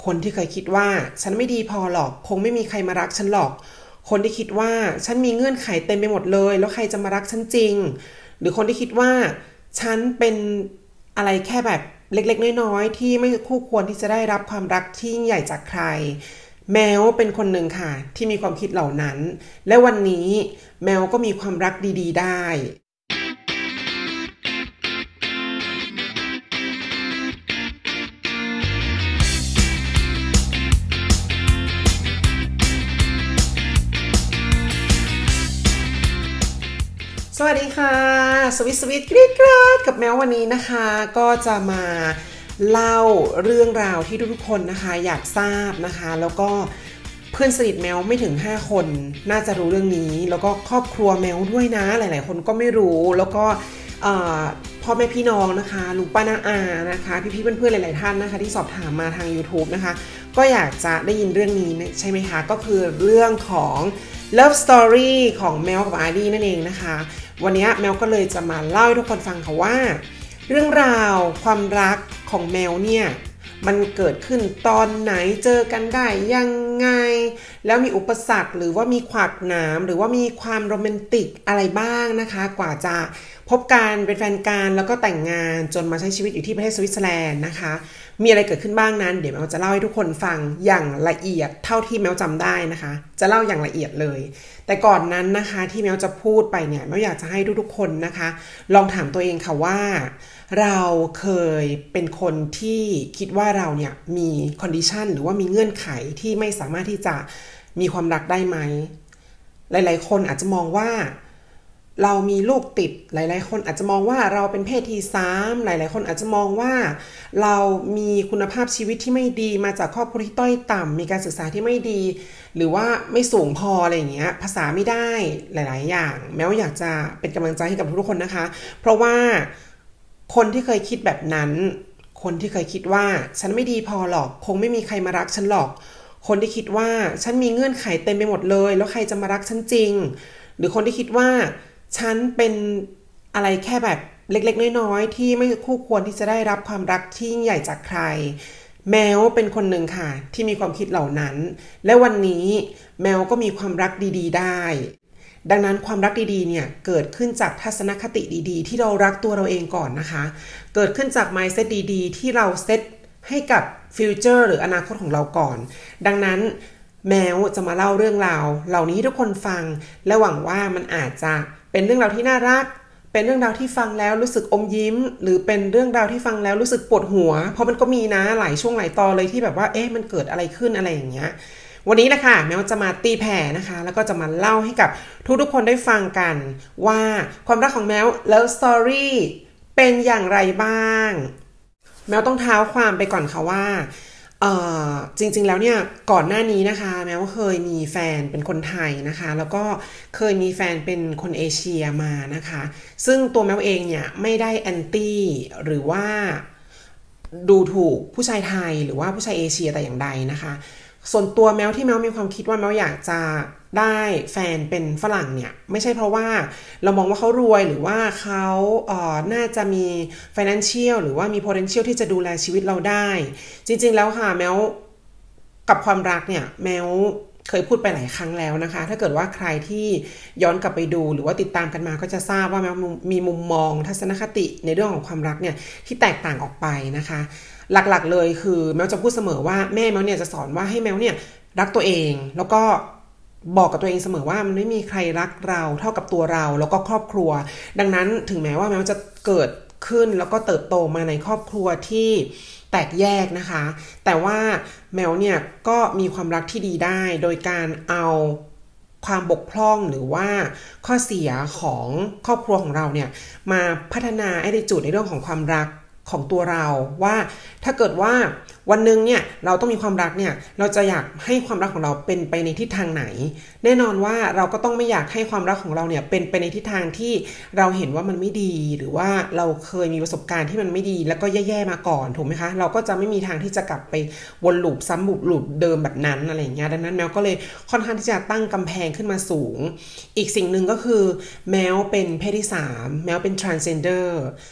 คนที่เคยคิดว่าฉันไม่ดีพอหรอกคงไม่มีใครมารักฉันหรอกคนที่คิดว่าฉันมีเงื่อนไขเต็มไปหมดเลยแล้วใครจะมารักฉันจริงหรือคนที่คิดว่าฉันเป็นอะไรแค่แบบเล็กๆน้อยๆที่ไม่คู่ควรที่จะได้รับความรักที่ยิ่งใหญ่จากใครแมวเป็นคนหนึ่งค่ะที่มีความคิดเหล่านั้นและวันนี้แมวก็มีความรักดีๆได้สวัสดีค่ะสวิตกรี๊ดกราดกับแมววันนี้นะคะก็จะมาเล่าเรื่องราวที่ทุกคนนะคะอยากทราบนะคะแล้วก็เพื่อนสนิทแมวไม่ถึง5คนน่าจะรู้เรื่องนี้แล้วก็ครอบครัวแมวด้วยนะหลายๆคนก็ไม่รู้แล้วก็พ่อแม่พี่น้องนะคะลุงป้าน้าอานะคะพี่ๆเพื่อนๆหลายๆท่านนะคะที่สอบถามมาทาง YouTube นะคะก็อยากจะได้ยินเรื่องนี้ใช่ไหมคะก็คือเรื่องของ Love Story ของแมวกับอาร์ดี้นั่นเองนะคะวันนี้แมวก็เลยจะมาเล่าให้ทุกคนฟังค่ะว่าเรื่องราวความรักของแมวเนี่ยมันเกิดขึ้นตอนไหนเจอกันได้ยังไงแล้วมีอุปสรรคหรือว่ามีขวากหนามหรือว่ามีความโรแมนติกอะไรบ้างนะคะกว่าจะพบกันเป็นแฟนกันแล้วก็แต่งงานจนมาใช้ชีวิตอยู่ที่ประเทศสวิตเซอร์แลนด์นะคะมีอะไรเกิดขึ้นบ้างนั้นเดี๋ยวแมวจะเล่าให้ทุกคนฟังอย่างละเอียดเท่าที่แมวจำได้นะคะจะเล่าอย่างละเอียดเลยแต่ก่อนนั้นนะคะที่แมวจะพูดไปเนี่ยแมวอยากจะให้ทุกๆคนนะคะลองถามตัวเองค่ะว่าเราเคยเป็นคนที่คิดว่าเราเนี่ยมีคอนดิชันหรือว่ามีเงื่อนไขที่ไม่สามารถที่จะมีความรักได้ไหมหลายๆคนอาจจะมองว่าเรามีลูกติดหลายๆคนอาจจะมองว่าเราเป็นเพศที่3หลายๆคนอาจจะมองว่าเรามีคุณภาพชีวิตที่ไม่ดีมาจากครอบครัวที่ต้อยต่ำมีการศึกษาที่ไม่ดีหรือว่าไม่สูงพออะไรอย่างเงี้ยภาษาไม่ได้หลายๆอย่างแม้ว่าอยากจะเป็นกำลังใจให้กับทุกคนนะคะเพราะว่าคนที่เคยคิดแบบนั้นคนที่เคยคิดว่าฉันไม่ดีพอหรอกคงไม่มีใครมารักฉันหรอกคนที่คิดว่าฉันมีเงื่อนไขเต็มไปหมดเลยแล้วใครจะมารักฉันจริงหรือคนที่คิดว่าฉันเป็นอะไรแค่แบบเล็กๆน้อยๆที่ไม่คู่ควรที่จะได้รับความรักที่ยิ่งใหญ่จากใครแมวเป็นคนหนึ่งค่ะที่มีความคิดเหล่านั้นและวันนี้แมวก็มีความรักดีๆได้ดังนั้นความรักดีๆเนี่ยเกิดขึ้นจากทัศนคติดีๆที่เรารักตัวเราเองก่อนนะคะเกิดขึ้นจาก mindset ดีๆที่เราเซตให้กับฟิวเจอร์หรืออนาคตของเราก่อนดังนั้นแมวจะมาเล่าเรื่องราวเหล่านี้ให้ทุกคนฟังและหวังว่ามันอาจจะเป็นเรื่องราวที่น่ารักเป็นเรื่องราวที่ฟังแล้วรู้สึกอมยิ้มหรือเป็นเรื่องราวที่ฟังแล้วรู้สึกปวดหัวเพราะมันก็มีนะหลายช่วงหลายตอนเลยที่แบบว่ามันเกิดอะไรขึ้นอะไรอย่างเงี้ยวันนี้นะคะแมวจะมาตีแผ่นะคะแล้วก็จะมาเล่าให้กับทุกๆคนได้ฟังกันว่าความรักของแมวแล้วสตอรี่เป็นอย่างไรบ้างแมวต้องเท้าความไปก่อนค่ะว่าจริงๆแล้วเนี่ยก่อนหน้านี้นะคะแม้ว่าเคยมีแฟนเป็นคนไทยนะคะแล้วก็เคยมีแฟนเป็นคนเอเชียมานะคะซึ่งตัวแมวเองเนี่ยไม่ได้แอนตี้หรือว่าดูถูกผู้ชายไทยหรือว่าผู้ชายเอเชียแต่อย่างใดนะคะส่วนตัวแมวที่แมวมีความคิดว่าแมวอยากจะได้แฟนเป็นฝรั่งเนี่ยไม่ใช่เพราะว่าเรามองว่าเขารวยหรือว่าเขาน่าจะมี financial หรือว่ามี potential ที่จะดูแลชีวิตเราได้จริงๆแล้วค่ะแมวกับความรักเนี่ยแมวเคยพูดไปหลายครั้งแล้วนะคะถ้าเกิดว่าใครที่ย้อนกลับไปดูหรือว่าติดตามกันมาก็จะทราบว่าแมวมีมุมมองทัศนคติในเรื่องของความรักเนี่ยที่แตกต่างออกไปนะคะหลักๆเลยคือแมวจะพูดเสมอว่าแม่แมวเนี่ยจะสอนว่าให้แมวเนี่ยรักตัวเองแล้วก็บอกกับตัวเองเสมอว่ามันไม่มีใครรักเราเท่ากับตัวเราแล้วก็ครอบครัวดังนั้นถึงแม้ว่าแมวจะเกิดขึ้นแล้วก็เติบโตมาในครอบครัวที่แตกแยกนะคะแต่ว่าแมวเนี่ยก็มีความรักที่ดีได้โดยการเอาความบกพร่องหรือว่าข้อเสียของครอบครัวของเราเนี่ยมาพัฒนา attitude ในเรื่องของความรักของตัวเราว่าถ้าเกิดว่าวันนึงเนี่ยเราต้องมีความรักเนี่ยเราจะอยากให้ความรักของเราเป็นไปในทิศทางไหนแน่นอนว่าเราก็ต้องไม่อยากให้ความรักของเราเนี่ยเป็นไปในทิศทางที่เราเห็นว่ามันไม่ดีหรือว่าเราเคยมีประสบการณ์ที่มันไม่ดีแล้วก็แย่ๆมาก่อนถูกไหมคะเราก็จะไม่มีทางที่จะกลับไปวนลูปซ้ำลูปเดิมแบบนั้นอะไรอย่างเงี้ยดังนั้นแมวก็เลยค่อนข้างที่จะตั้งกำแพงขึ้นมาสูงอีกสิ่งหนึ่งก็คือแมวเป็นเพศที่3แมวเป็น transgender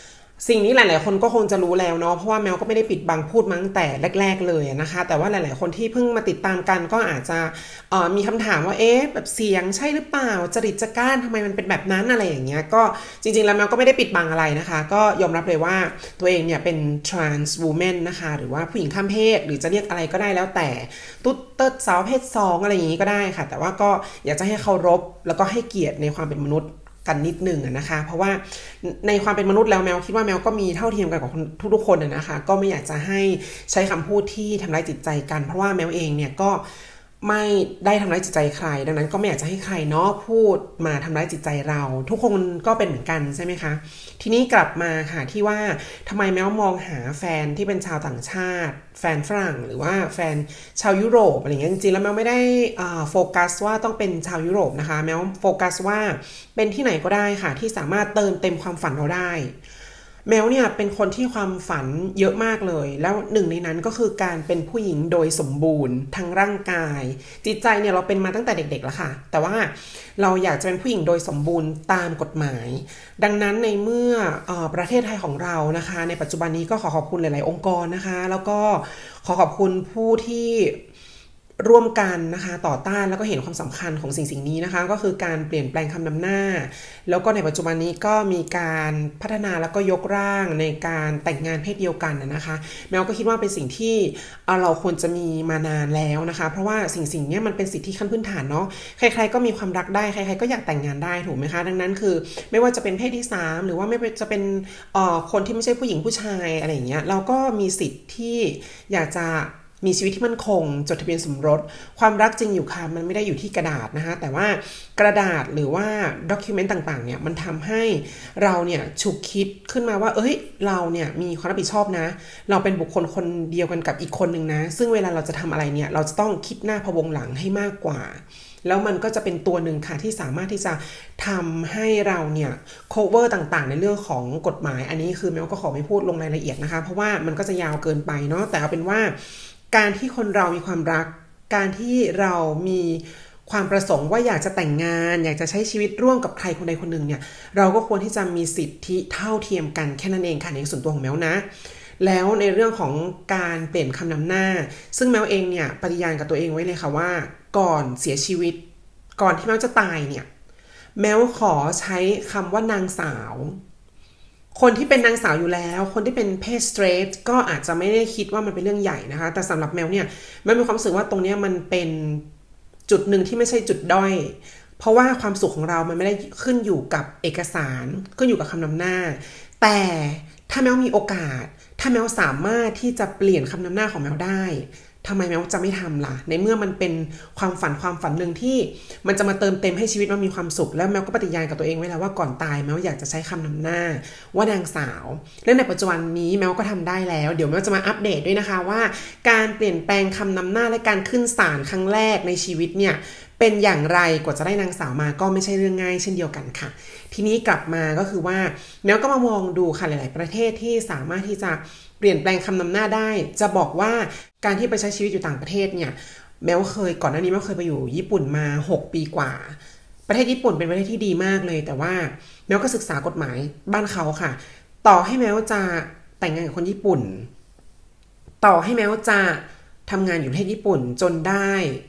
สิ่งนี้หลายๆคนก็คงจะรู้แล้วเนาะเพราะว่าแมวก็ไม่ได้ปิดบังพูดมาตั้งแต่แรกๆเลยนะคะแต่ว่าหลายๆคนที่เพิ่งมาติดตามกันก็อาจจะมีคำถามว่าแบบเสียงใช่หรือเปล่าจริตจักร้านทำไมมันเป็นแบบนั้นอะไรอย่างเงี้ยก็จริงๆแล้วแมวก็ไม่ได้ปิดบังอะไรนะคะก็ยอมรับเลยว่าตัวเองเนี่ยเป็น trans woman นะคะหรือว่าผู้หญิงข้ามเพศหรือจะเรียกอะไรก็ได้แล้วแต่ตุ๊ดเติร์ดสาวเพศ2อะไรอย่างงี้ก็ได้ค่ะแต่ว่าก็อยากจะให้เคารพแล้วก็ให้เกียรติในความเป็นมนุษย์กันนิดหนึ่งนะคะเพราะว่าในความเป็นมนุษย์แล้วแมวคิดว่าแมวก็มีเท่าเทียมกันกับทุกๆคนนะคะก็ไม่อยากจะให้ใช้คำพูดที่ทำร้ายจิตใจกันเพราะว่าแมวเองเนี่ยก็ไม่ได้ทำร้ายจิตใจใครดังนั้นก็ไม่อยากจะให้ใครเนาะพูดมาทำร้ายจิตใจเราทุกคนก็เป็นเหมือนกันใช่ไหมคะทีนี้กลับมาค่ะที่ว่าทำไมแมวมองหาแฟนที่เป็นชาวต่างชาติแฟนฝรั่งหรือว่าแฟนชาวยุโรปอะไรเงี้ยจริงๆแล้วแมวไม่ได้โฟกัสว่าต้องเป็นชาวยุโรปนะคะแมวโฟกัสว่าเป็นที่ไหนก็ได้ค่ะที่สามารถเติมเต็มความฝันเราได้แมวเนี่ยเป็นคนที่ความฝันเยอะมากเลยแล้วหนึ่งในนั้นก็คือการเป็นผู้หญิงโดยสมบูรณ์ทั้งร่างกายจิตใจเนี่ยเราเป็นมาตั้งแต่เด็กๆแล้วค่ะแต่ว่าเราอยากจะเป็นผู้หญิงโดยสมบูรณ์ตามกฎหมายดังนั้นในเมื่อประเทศไทยของเรานะคะในปัจจุบันนี้ก็ขอขอบคุณหลายๆองค์กรนะคะแล้วก็ขอขอบคุณผู้ที่ร่วมกันนะคะต่อต้านแล้วก็เห็นความสำคัญของสิ่งนี้นะคะก็คือการเปลี่ยนแปลงคำนำหน้าแล้วก็ในปัจจุบันนี้ก็มีการพัฒนาแล้วก็ยกร่างในการแต่งงานเพศเดียวกันนะคะแมวก็คิดว่าเป็นสิ่งที่เราควรจะมีมานานแล้วนะคะเพราะว่าสิ่งนี้มันเป็นสิทธิขั้นพื้นฐานเนาะใครๆก็มีความรักได้ใครๆก็อยากแต่งงานได้ถูกไหมคะดังนั้นคือไม่ว่าจะเป็นเพศที่3หรือว่าไม่จะเป็นคนที่ไม่ใช่ผู้หญิงผู้ชายอะไรอย่างเงี้ยเราก็มีสิทธิ์ที่อยากจะมีชีวิตที่มั่นคงจดทะเบียนสมรสความรักจริงอยู่ค่ะมันไม่ได้อยู่ที่กระดาษนะคะแต่ว่ากระดาษหรือว่าด็อกิวเมนต์ต่างๆเนี่ยมันทำให้เราเนี่ยฉุกคิดขึ้นมาว่าเราเนี่ยมีความรับผิดชอบนะเราเป็นบุคคลคนเดียวกันกับอีกคนนึงนะซึ่งเวลาเราจะทำอะไรเนี่ยเราจะต้องคิดหน้าพะวงหลังให้มากกว่าแล้วมันก็จะเป็นตัวหนึ่งค่ะที่สามารถที่จะทำให้เราเนี่ย cover ต่างๆในเรื่องของกฎหมายอันนี้คือแมวก็ขอไม่พูดลงรายละเอียดนะคะเพราะว่ามันก็จะยาวเกินไปเนาะแต่เอาเป็นว่าการที่คนเรามีความรักการที่เรามีความประสงค์ว่าอยากจะแต่งงานอยากจะใช้ชีวิตร่วมกับใครคนใดคนหนึ่งเนี่ยเราก็ควรที่จะมีสิทธิเท่าเทียมกันแค่นั้นเองค่ะในส่วนตัวของแมวนะแล้วในเรื่องของการเปลี่ยนคำนำหน้าซึ่งแมวเองเนี่ยปฏิญาณกับตัวเองไว้เลยค่ะว่าก่อนเสียชีวิตก่อนที่แมวจะตายเนี่ยแมวขอใช้คำว่านางสาวคนที่เป็นนางสาวอยู่แล้วคนที่เป็นเพศสเตรทก็อาจจะไม่ได้คิดว่ามันเป็นเรื่องใหญ่นะคะแต่สำหรับแมวเนี่ยมันมีความรู้สึกว่าตรงนี้มันเป็นจุดหนึ่งที่ไม่ใช่จุดด้อยเพราะว่าความสุขของเรามันไม่ได้ขึ้นอยู่กับเอกสารขึ้นอยู่กับคำนำหน้าแต่ถ้าแมวมีโอกาสถ้าแมวสามารถที่จะเปลี่ยนคำนำหน้าของแมวได้ทำไมแมวจะไม่ทำล่ะในเมื่อมันเป็นความฝันหนึ่งที่มันจะมาเติมเต็มให้ชีวิตมันมีความสุขแล้วแมวก็ปฏิญาณกับตัวเองไว้แล้วว่าก่อนตายแมวอยากจะใช้คำนำหน้าว่านางสาวและในปัจจุบันนี้แมวก็ทำได้แล้วเดี๋ยวแมวจะมาอัปเดตด้วยนะคะว่าการเปลี่ยนแปลงคำนำหน้าและการขึ้นศาลครั้งแรกในชีวิตเนี่ยเป็นอย่างไรกว่าจะได้นางสาวมาก็ไม่ใช่เรื่องง่ายเช่นเดียวกันค่ะทีนี้กลับมาก็คือว่าแมวก็มามองดูค่ะหลายๆประเทศที่สามารถที่จะเปลี่ยนแปลงคำนำหน้าได้จะบอกว่าการที่ไปใช้ชีวิตอยู่ต่างประเทศเนี่ยแมวก่อนหน้านี้แมวเคยไปอยู่ญี่ปุ่นมา6 ปีกว่าประเทศญี่ปุ่นเป็นประเทศที่ดีมากเลยแต่ว่าแมวก็ศึกษากฎหมายบ้านเขาค่ะต่อให้แมวจะแต่งงานกับคนญี่ปุ่นต่อให้แมวจะทำงานอยู่ประเทศญี่ปุ่นจนได้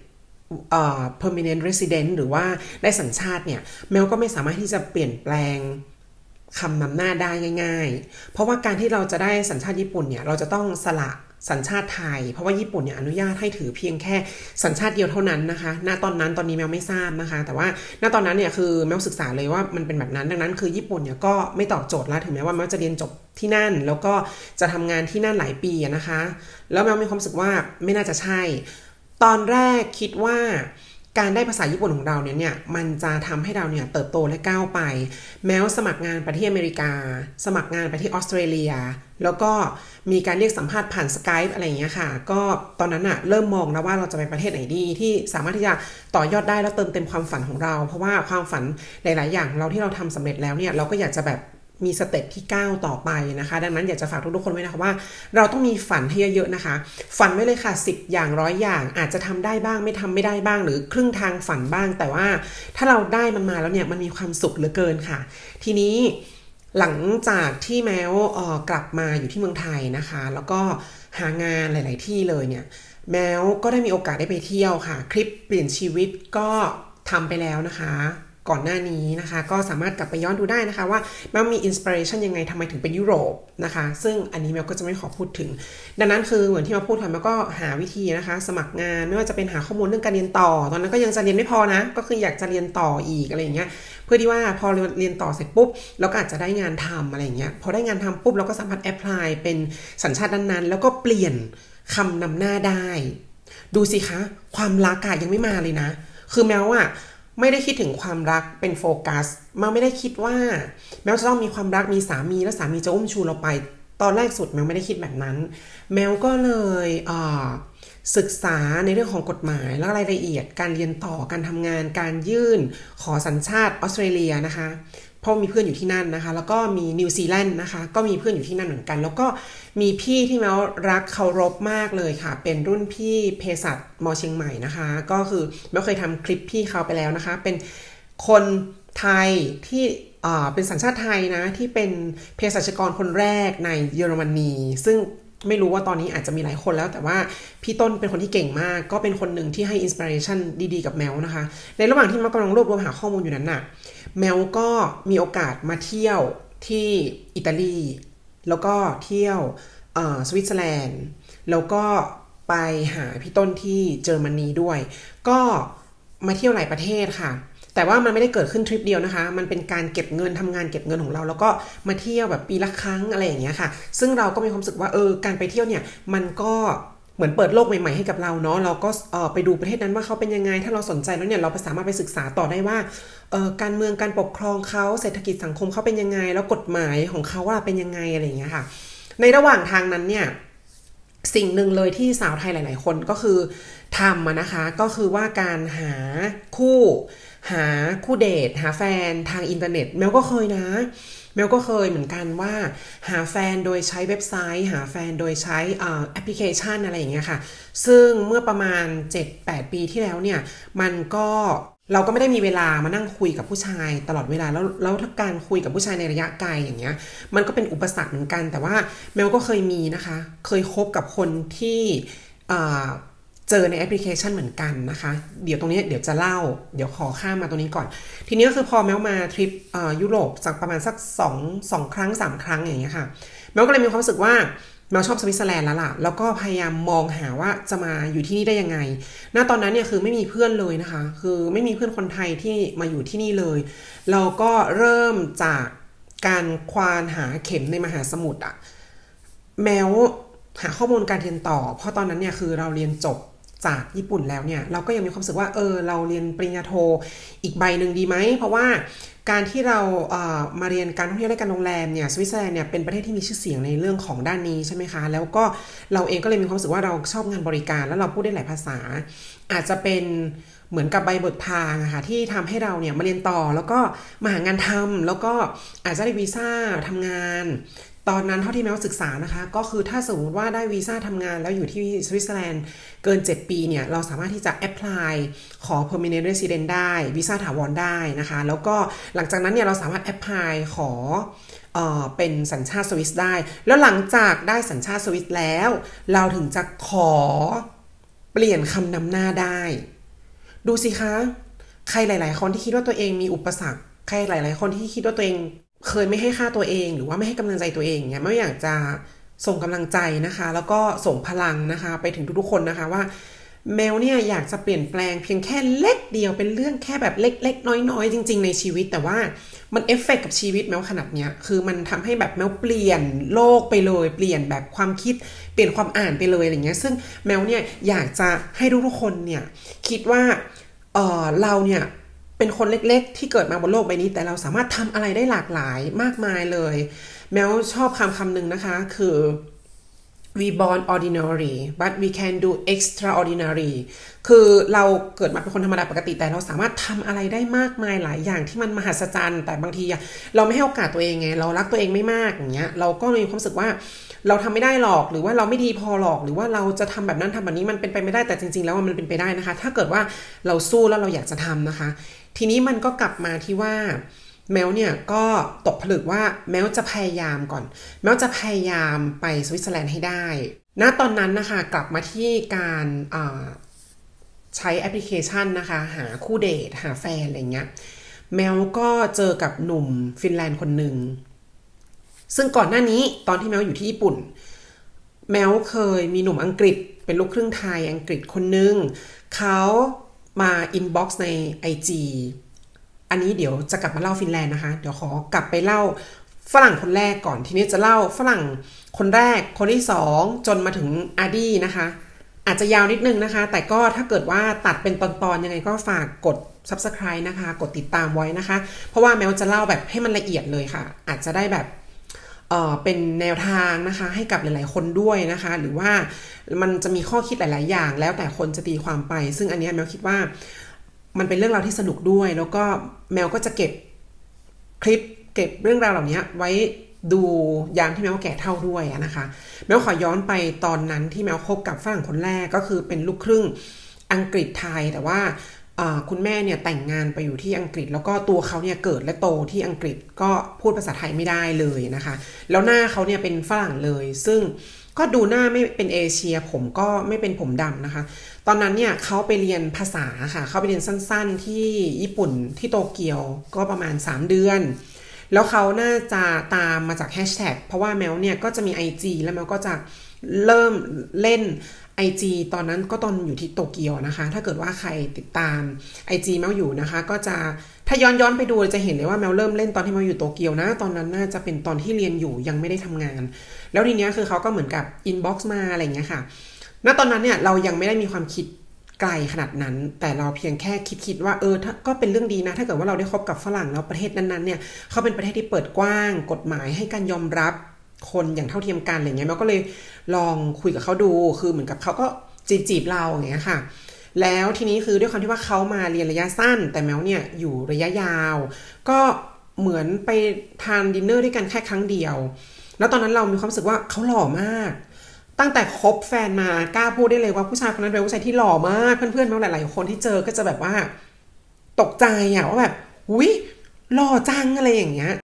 permanent resident หรือว่าได้สัญชาติเนี่ยแมวก็ไม่สามารถที่จะเปลี่ยนแปลงคำนำหน้าได้ง่ายๆเพราะว่าการที่เราจะได้สัญชาติญี่ปุ่นเนี่ยเราจะต้องสละสัญชาติไทยเพราะว่าญี่ปุ่นเนี่ยอนุญาตให้ถือเพียงแค่สัญชาติเดียวเท่านั้นนะคะณตอนนี้แมวไม่ทราบนะคะแต่ว่าณตอนนั้นเนี่ยคือแมวศึกษาเลยว่ามันเป็นแบบนั้นดังนั้นคือญี่ปุ่นเนี่ยก็ไม่ตอบโจทย์แล้วถึงแม้ว่าแมวจะเรียนจบที่นั่นแล้วก็จะทำงานที่นั่นหลายปีนะคะแล้วแมวมีความรู้สึกว่าไม่น่าจะใช่ตอนแรกคิดว่าการได้ภาษาญี่ปุ่นของเราเนี่ยมันจะทำให้เราเนี่ยเติบโตและก้าวไปแม้สมัครงานไปที่อเมริกาสมัครงานไปที่ออสเตรเลียแล้วก็มีการเรียกสัมภาษณ์ผ่านสกายป์อะไรอย่างเงี้ยค่ะก็ตอนนั้นเริ่มมองแล้วว่าเราจะไปประเทศไหนดีที่สามารถที่จะต่อยอดได้แล้วเติมเต็มความฝันของเราเพราะว่าความฝันหลายๆอย่างเราที่เราทำสำเร็จแล้วเนี่ยเราก็อยากจะแบบมีสเต็ปที่9ต่อไปนะคะดังนั้นอยากจะฝากทุกๆคนไว้นะคะว่าเราต้องมีฝันให้เยอะๆนะคะฝันไว้เลยค่ะ10 อย่าง100 อย่างอาจจะทำได้บ้างไม่ได้บ้างหรือครึ่งทางฝันบ้างแต่ว่าถ้าเราได้มันมาแล้วเนี่ยมันมีความสุขเหลือเกินค่ะทีนี้หลังจากที่แมวกลับมาอยู่ที่เมืองไทยนะคะแล้วก็หางานหลายๆที่เลยเนี่ยแมวก็ได้มีโอกาสได้ไปเที่ยวค่ะคลิปเปลี่ยนชีวิตก็ทำไปแล้วนะคะก่อนหน้านี้นะคะก็สามารถกลับไปย้อนดูได้นะคะว่าแมวมีอินสปิเรชันยังไงทำไมถึงเป็นยุโรปนะคะซึ่งอันนี้แมวก็จะไม่ขอพูดถึงดังนั้นคือเหมือนที่มาพูดค่ะแมวก็หาวิธีนะคะสมัครงานไม่ว่าจะเป็นหาข้อมูลเรื่องการเรียนต่อตอนนั้นก็ยังจะเรียนไม่พอนะก็คืออยากจะเรียนต่ออีกอะไรอย่างเงี้ยเพื่อที่ว่าพอเรียนต่อเสร็จปุ๊บเราก็อาจจะได้งานทำอะไรอย่างเงี้ยพอได้งานทำปุ๊บเราก็สามารถแอพพลายเป็นสัญชาตินั้นๆแล้วก็เปลี่ยนคำนำหน้าได้ดูสิคะความรักยังไม่มาเลยนะคือแมวไม่ได้คิดถึงความรักเป็นโฟกัสไม่ได้คิดว่าแมวจะต้องมีความรักมีสามีแล้วสามีจะอุ้มชูเราไปตอนแรกสุดแมวไม่ได้คิดแบบนั้นแมวก็เลยศึกษาในเรื่องของกฎหมายและรายละเอียดการเรียนต่อการทำงานการยื่นขอสัญชาติออสเตรเลียนะคะเพราะมีเพื่อนอยู่ที่นั่นนะคะแล้วก็มีนิวซีแลนด์นะคะก็มีเพื่อนอยู่ที่นั่นเหมือนกันแล้วก็มีพี่ที่แมวรักเคารพมากเลยค่ะเป็นรุ่นพี่เภสัชม.เชียงใหม่นะคะก็คือแมวเคยทำคลิปพี่เขาไปแล้วนะคะเป็นคนไทยที่เป็นสัญชาติไทยนะที่เป็นเภสัชกรคนแรกในเยอรมนีซึ่งไม่รู้ว่าตอนนี้อาจจะมีหลายคนแล้วแต่ว่าพี่ต้นเป็นคนที่เก่งมากก็เป็นคนหนึ่งที่ให้อินสปิเรชันดีๆกับแมวนะคะในระหว่างที่แมวกำลังรวบรวมหาข้อมูลอยู่นั้นน่ะแมวก็มีโอกาสมาเที่ยวที่อิตาลีแล้วก็เที่ยวสวิตเซอร์แลนด์แล้วก็ไปหาพี่ต้นที่เยอรมนีด้วยก็มาเที่ยวหลายประเทศค่ะแต่ว่ามันไม่ได้เกิดขึ้นทริปเดียวนะคะมันเป็นการเก็บเงินทำงานเก็บเงินของเราแล้วก็มาเที่ยวแบบปีละครั้งอะไรอย่างเงี้ยค่ะซึ่งเราก็มีความรู้สึกว่าการไปเที่ยวเนี่ยมันก็เหมือนเปิดโลกใหม่ๆให้กับเราเนาะเราก็ไปดูประเทศนั้นว่าเขาเป็นยังไงถ้าเราสนใจแล้วเนี่ยเราสามารถไปศึกษาต่อได้ว่าการเมืองการปกครองเขาเศรษฐกิจสังคมเขาเป็นยังไงแล้วกฎหมายของเขาว่าเป็นยังไงอะไรอย่างเงี้ยค่ะในระหว่างทางนั้นเนี่ยสิ่งหนึ่งเลยที่สาวไทยหลายๆคนก็คือทำนะคะก็คือว่าการหาคู่เดทหาแฟนทางอินเทอร์เน็ตแมวก็เคยนะแมวก็เคยเหมือนกันว่าหาแฟนโดยใช้เว็บไซต์หาแฟนโดยใช้แอปพลิเคชันอะไรอย่างเงี้ยค่ะซึ่งเมื่อประมาณ 7-8 ปีที่แล้วเนี่ยมันก็เราก็ไม่ได้มีเวลามานั่งคุยกับผู้ชายตลอดเวลาแล้วถ้าการคุยกับผู้ชายในระยะไกลอย่างเงี้ยมันก็เป็นอุปสรรคเหมือนกันแต่ว่าแมวก็เคยมีนะคะเคยคบกับคนที่เจอในแอปพลิเคชันเหมือนกันนะคะเดี๋ยวตรงนี้เดี๋ยวจะเล่าเดี๋ยวขอข้ามมาตรงนี้ก่อนทีนี้ก็คือพอแมวมาทริปยุโรปสักประมาณสัก2ครั้ง3ครั้งอย่างเงี้ยค่ะแมวก็เลยมีความรู้สึกว่าแมวชอบสวิตเซอร์แลนด์แล้วล่ะแล้วก็พยายามมองหาว่าจะมาอยู่ที่นี่ได้ยังไงณตอนนั้นเนี่ยคือไม่มีเพื่อนเลยนะคะคือไม่มีเพื่อนคนไทยที่มาอยู่ที่นี่เลยเราก็เริ่มจากการควานหาเข็มในมหาสมุทรแมวหาข้อมูลการเรียนต่อเพราะตอนนั้นเนี่ยคือเราเรียนจบจากญี่ปุ่นแล้วเนี่ยเราก็ยังมีความรู้สึกว่าเราเรียนปริญญาโทอีกใบหนึ่งดีไหมเพราะว่าการที่เรามาเรียนการท่องเที่ยวและการโรงแรมเนี่ยสวิตเซอร์แลนด์เนี่ยเป็นประเทศที่มีชื่อเสียงในเรื่องของด้านนี้ใช่ไหมคะแล้วก็เราเองก็เลยมีความรู้สึกว่าเราชอบงานบริการแล้วเราพูดได้หลายภาษาอาจจะเป็นเหมือนกับใบเบิกทางอะค่ะที่ทำให้เราเนี่ยมาเรียนต่อแล้วก็มาหางานทำแล้วก็อาจจะได้วีซ่าทำงานตอนนั้นเท่าที่แมวศึกษานะคะก็คือถ้าสมมติว่าได้วีซ่าทำงานแล้วอยู่ที่สวิตเซอร์แลนด์เกิน7ปีเนี่ยเราสามารถที่จะแอพพลายขอ permanent resident ได้วีซ่าถาวรได้นะคะแล้วก็หลังจากนั้นเนี่ยเราสามารถแอพพลายขอเป็นสัญชาติสวิสได้แล้วหลังจากได้สัญชาติสวิสแล้วเราถึงจะขอเปลี่ยนคำนำหน้าได้ดูสิคะใครหลายๆคนที่คิดว่าตัวเองมีอุปสรรคใครหลายๆคนที่คิดว่าตัวเองเคยไม่ให้ค่าตัวเองหรือว่าไม่ให้กำลังใจตัวเองเนี่ยไม่อยากจะส่งกำลังใจนะคะแล้วก็ส่งพลังนะคะไปถึงทุกๆคนนะคะว่าแมวเนี่ยอยากจะเปลี่ยนแปลงเพียงแค่เล็กเดียวเป็นเรื่องแค่แบบเล็กๆน้อยๆจริงๆในชีวิตแต่ว่ามันเอฟเฟกต์กับชีวิตแมวขนาดเนี้ยคือมันทำให้แบบแมวเปลี่ยนโลกไปเลยเปลี่ยนแบบความคิดเปลี่ยนความอ่านไปเลยอะไรเงี้ยซึ่งแมวเนี่ยอยากจะให้ทุกๆคนเนี่ยคิดว่าเราเนี่ยเป็นคนเล็กๆที่เกิดมาบนโลกใบนี้แต่เราสามารถทำอะไรได้หลากหลายมากมายเลยแมวชอบคำหนึ่งนะคะคือ we born ordinary but we can do extraordinary คือเราเกิดมาเป็นคนธรรมดาปกติแต่เราสามารถทำอะไรได้มากมายหลายอย่างที่มันมหัศจรรย์แต่บางทีเราไม่ให้โอกาสตัวเองไงเรารักตัวเองไม่มากอย่างเงี้ยเราก็มีความรู้สึกว่าเราทำไม่ได้หรอกหรือว่าเราไม่ดีพอหรอกหรือว่าเราจะทำแบบนั้นทำแบบนี้มันเป็นไปไม่ได้แต่จริงๆแล้วมันเป็นไปได้นะคะถ้าเกิดว่าเราสู้แล้วเราอยากจะทำนะคะทีนี้มันก็กลับมาที่ว่าแมวเนี่ยก็ตกผลึกว่าแมวจะพยายามก่อนแมวจะพยายามไปสวิตเซอร์แลนด์ให้ได้ณตอนนั้นนะคะกลับมาที่การใช้แอปพลิเคชันนะคะหาคู่เดทหาแฟนอะไรเงี้ยแมวก็เจอกับหนุ่มฟินแลนด์คนหนึ่งซึ่งก่อนหน้านี้ตอนที่แมวอยู่ที่ญี่ปุ่นแมวเคยมีหนุ่มอังกฤษเป็นลูกครึ่งไทยอังกฤษคนหนึ่งเขามาอินบ็อกซ์ใน IG อันนี้เดี๋ยวจะกลับมาเล่าฟินแลนด์นะคะเดี๋ยวขอกลับไปเล่าฝรั่งคนแรกก่อนทีนี้จะเล่าฝรั่งคนแรกคนที่2จนมาถึงอาร์ดี้นะคะอาจจะยาวนิดนึงนะคะแต่ก็ถ้าเกิดว่าตัดเป็นตอนๆยังไงก็ฝากกด Subscribe นะคะกดติดตามไว้นะคะเพราะว่าแมวจะเล่าแบบให้มันละเอียดเลยค่ะอาจจะได้แบบเป็นแนวทางนะคะให้กับหลายๆคนด้วยนะคะหรือว่ามันจะมีข้อคิดหลายๆอย่างแล้วแต่คนจะตีความไปซึ่งอันนี้แมวคิดว่ามันเป็นเรื่องราวที่สนุกด้วยแล้วก็แมวก็จะเก็บคลิปเก็บเรื่องราวเหล่านี้ไว้ดูยามที่แมวแก่เท่าด้วยนะคะแมวขอย้อนไปตอนนั้นที่แมวคบกับฝรั่งคนแรกก็คือเป็นลูกครึ่งอังกฤษไทยแต่ว่าคุณแม่เนี่ยแต่งงานไปอยู่ที่อังกฤษแล้วก็ตัวเขาเนี่ยเกิดและโตที่อังกฤษก็พูดภาษาไทยไม่ได้เลยนะคะแล้วหน้าเขาเนี่ยเป็นฝรั่งเลยซึ่งก็ดูหน้าไม่เป็นเอเชียผมก็ไม่เป็นผมดำนะคะตอนนั้นเนี่ยเขาไปเรียนภาษาค่ะเขาไปเรียนสั้นๆที่ญี่ปุ่นที่โตเกียวก็ประมาณ3 เดือนแล้วเขาน่าจะตามมาจากแฮชแท็กเพราะว่าแมวเนี่ยก็จะมี IG แล้วแมวก็จะเริ่มเล่น IG ตอนนั้นก็ตอนอยู่ที่โตเกียวนะคะถ้าเกิดว่าใครติดตาม IG แมวอยู่นะคะก็จะถ้าย้อนไปดูจะเห็นเลยว่าแมวเริ่มเล่นตอนที่แมวอยู่โตเกียวนะตอนนั้นน่าจะเป็นตอนที่เรียนอยู่ยังไม่ได้ทำงานแล้วทีเนี้ยคือเขาก็เหมือนกับอินบ็อกซ์มาอะไรเงี้ยค่ะณตอนนั้นเนี่ยเรายังไม่ได้มีความคิดไกลขนาดนั้นแต่เราเพียงแค่คิดว่าก็เป็นเรื่องดีนะถ้าเกิดว่าเราได้คบกับฝรั่งแล้วประเทศนั้นๆเนี่ยเขาเป็นประเทศที่เปิดกว้างกฎหมายให้การยอมรับคนอย่างเท่าเทียมกันอะไรเงี้ยแมวก็เลยลองคุยกับเขาดูคือเหมือนกับเขาก็จีบเราอย่างเงี้ยค่ะแล้วทีนี้คือด้วยความที่ว่าเขามาเรียนระยะสั้นแต่แมวเนี่ยอยู่ระยะยาวก็เหมือนไปทานดินเนอร์ด้วยกันแค่ครั้งเดียวแล้วตอนนั้นเรามีความรู้สึกว่าเขาหล่อมากตั้งแต่คบแฟนมากล้าพูดได้เลยว่าผู้ชายคนนั้นเป็นผู้ชายที่หล่อมากเพื่อนๆแมวหลายๆคนที่เจอก็จะแบบว่าตกใจอะว่าแบบอุ๊ยหล่อจังอะไรอย่างเงี้ย